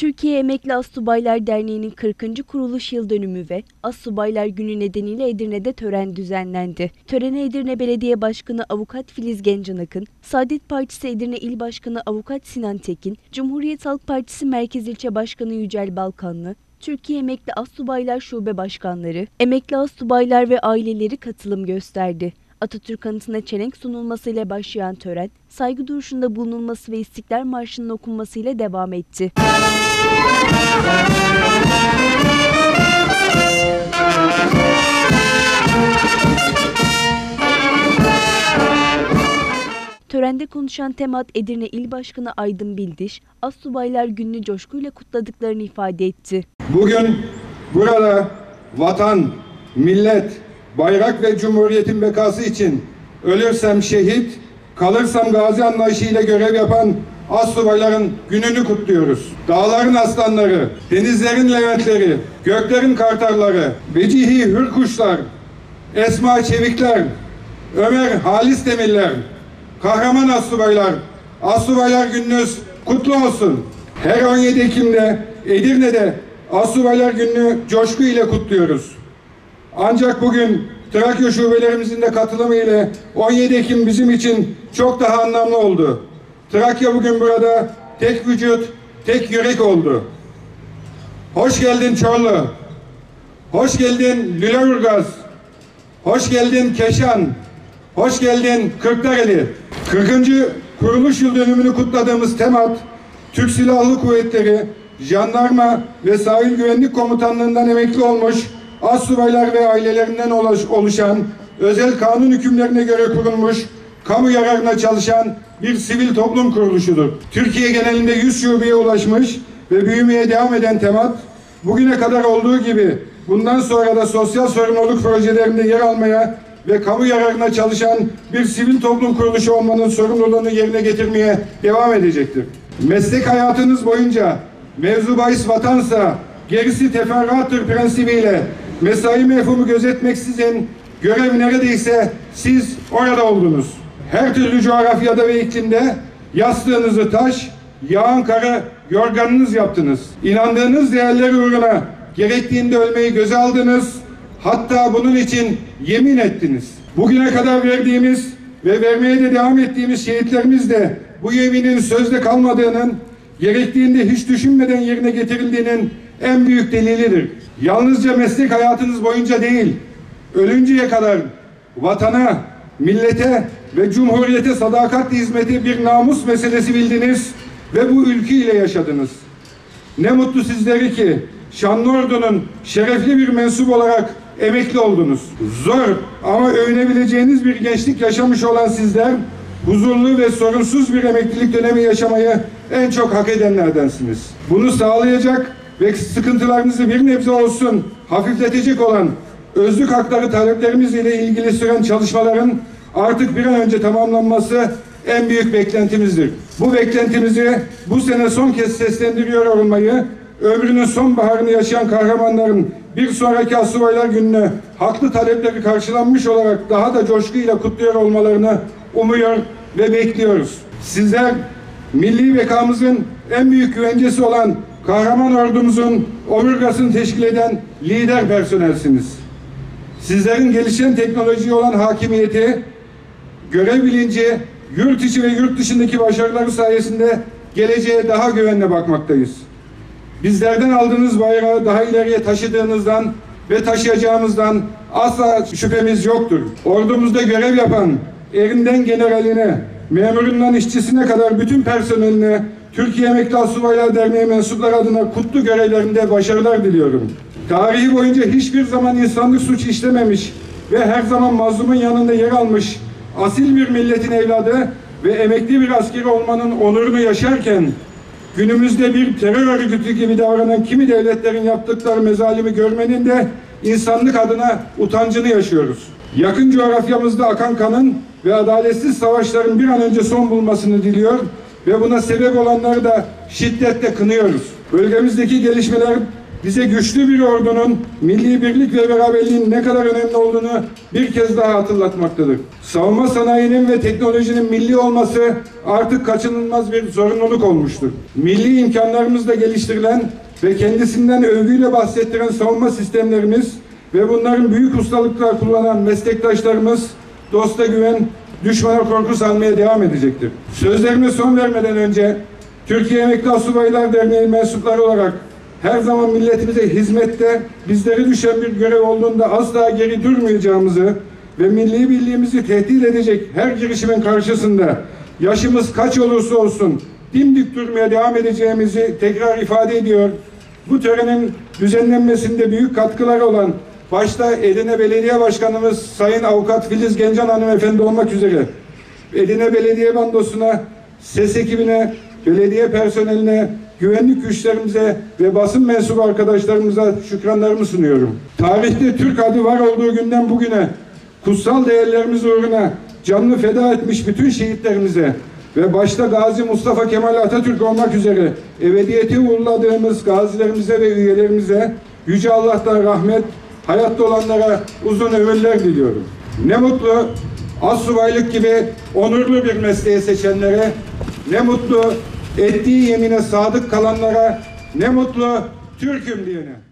Türkiye Emekli Astsubaylar Derneği'nin 40. kuruluş yıl dönümü ve Astsubaylar Günü nedeniyle Edirne'de tören düzenlendi. Törene Edirne Belediye Başkanı Avukat Filiz Gencanak'ın, Saadet Partisi Edirne İl Başkanı Avukat Sinan Tekin, Cumhuriyet Halk Partisi Merkez İlçe Başkanı Yücel Balkanlı, Türkiye Emekli Astsubaylar Şube Başkanları, emekli astsubaylar ve aileleri katılım gösterdi. Atatürk anıtına çelenk sunulmasıyla başlayan tören, saygı duruşunda bulunulması ve İstiklal Marşı'nın okunmasıyla devam etti. Törende konuşan Temat Edirne İl Başkanı Aydın Bildiş, Astsubaylar Günü'nü coşkuyla kutladıklarını ifade etti. Bugün burada vatan, millet, bayrak ve cumhuriyetin bekası için ölürsem şehit, kalırsam gazi anlayışıyla görev yapan astsubayların gününü kutluyoruz. Dağların aslanları, denizlerin leventleri, göklerin kartalları, vecihi hürkuşlar, Esma Çevikler, Ömer Halis Demirler, kahraman astsubaylar, Astsubaylar Gününüz kutlu olsun. Her 17 Ekim'de Edirne'de Astsubaylar Günü'nü coşku ile kutluyoruz. Ancak bugün Trakya şubelerimizin de katılımı ile 17 Ekim bizim için çok daha anlamlı oldu. Trakya bugün burada tek vücut, tek yürek oldu. Hoş geldin Çorlu, hoş geldin Lüleburgaz, hoş geldin Keşan, hoş geldin Kırklareli. 40. kuruluş yıl dönümünü kutladığımız Temat, Türk Silahlı Kuvvetleri, Jandarma ve Sahil Güvenlik Komutanlığından emekli olmuş astsubaylar ve ailelerinden oluşan, özel kanun hükümlerine göre kurulmuş, kamu yararına çalışan bir sivil toplum kuruluşudur. Türkiye genelinde 100 şubeye ulaşmış ve büyümeye devam eden Temat, bugüne kadar olduğu gibi bundan sonra da sosyal sorumluluk projelerinde yer almaya ve kamu yararına çalışan bir sivil toplum kuruluşu olmanın sorumluluğunu yerine getirmeye devam edecektir. Meslek hayatınız boyunca mevzu bahis vatansa gerisi teferruattır prensibiyle mesai mefhumu gözetmeksizin görev neredeyse siz orada oldunuz. Her türlü coğrafyada ve iklimde yastığınızı taş, yağan karı yorganınız yaptınız. İnandığınız değerler uğruna gerektiğinde ölmeyi göze aldınız. Hatta bunun için yemin ettiniz. Bugüne kadar verdiğimiz ve vermeye de devam ettiğimiz şehitlerimiz de bu yeminin sözde kalmadığının, gerektiğinde hiç düşünmeden yerine getirildiğinin en büyük delilidir. Yalnızca meslek hayatınız boyunca değil, ölünceye kadar vatana, millete ve cumhuriyete sadakatle hizmeti bir namus meselesi bildiniz ve bu ülke ile yaşadınız. Ne mutlu sizleri ki şanlı ordunun şerefli bir mensup olarak emekli oldunuz. Zor ama övünebileceğiniz bir gençlik yaşamış olan sizler, huzurlu ve sorunsuz bir emeklilik dönemi yaşamayı en çok hak edenlerdensiniz. Bunu sağlayacak ve sıkıntılarınızı bir nebze olsun hafifletecek olan özlük hakları taleplerimiz ile ilgili süren çalışmaların artık bir an önce tamamlanması en büyük beklentimizdir. Bu beklentimizi bu sene son kez seslendiriyor olmayı, ömrünün sonbaharını yaşayan kahramanların bir sonraki Astsubaylar Günü'nü haklı talepleri karşılanmış olarak daha da coşkuyla kutluyor olmalarını umuyor ve bekliyoruz. Sizler milli bekamızın en büyük güvencesi olan kahraman ordumuzun omurgasını teşkil eden lider personelsiniz. Sizlerin gelişen teknolojiye olan hakimiyeti, görev bilinci, yurt içi ve yurt dışındaki başarıları sayesinde geleceğe daha güvenle bakmaktayız. Bizlerden aldığınız bayrağı daha ileriye taşıdığınızdan ve taşıyacağımızdan asla şüphemiz yoktur. Ordumuzda görev yapan erinden generaline, memurundan işçisine kadar bütün personeline Türkiye Emekli Astsubaylar Derneği mensupları adına kutlu görevlerinde başarılar diliyorum. Tarihi boyunca hiçbir zaman insanlık suçu işlememiş ve her zaman mazlumun yanında yer almış asil bir milletin evladı ve emekli bir askeri olmanın onurunu yaşarken günümüzde bir terör örgütü gibi davranan kimi devletlerin yaptıkları mezalimi görmenin de insanlık adına utancını yaşıyoruz. Yakın coğrafyamızda akan kanın ve adaletsiz savaşların bir an önce son bulmasını diliyor ve buna sebep olanları da şiddetle kınıyoruz. Bölgemizdeki gelişmeler bize güçlü bir ordunun milli birlik ve beraberliğin ne kadar önemli olduğunu bir kez daha hatırlatmaktadır. Savunma sanayinin ve teknolojinin milli olması artık kaçınılmaz bir zorunluluk olmuştur. Milli imkanlarımızla geliştirilen ve kendisinden övgüyle bahsettiren savunma sistemlerimiz ve bunların büyük ustalıkla kullanan meslektaşlarımız dosta güven, düşmana korku salmaya devam edecektir. Sözlerime son vermeden önce Türkiye Emekli Asubaylar Derneği mensupları olarak her zaman milletimize hizmette bizlere düşen bir görev olduğunda asla geri durmayacağımızı ve milli birliğimizi tehdit edecek her girişimin karşısında yaşımız kaç olursa olsun dimdik durmaya devam edeceğimizi tekrar ifade ediyor. Bu törenin düzenlenmesinde büyük katkıları olan başta Edirne Belediye Başkanımız Sayın Avukat Filiz Gencan Hanımefendi olmak üzere Edirne Belediye Bandosu'na, ses ekibine, belediye personeline, güvenlik güçlerimize ve basın mensubu arkadaşlarımıza şükranlarımı sunuyorum. Tarihte Türk adı var olduğu günden bugüne kutsal değerlerimiz uğruna canını feda etmiş bütün şehitlerimize ve başta Gazi Mustafa Kemal Atatürk olmak üzere ebediyete uğurladığımız gazilerimize ve üyelerimize Yüce Allah'tan rahmet, hayatta olanlara uzun ömürler diliyorum. Ne mutlu astsubaylık gibi onurlu bir mesleği seçenlere, ne mutlu ettiği yemine sadık kalanlara, ne mutlu Türk'üm diyene.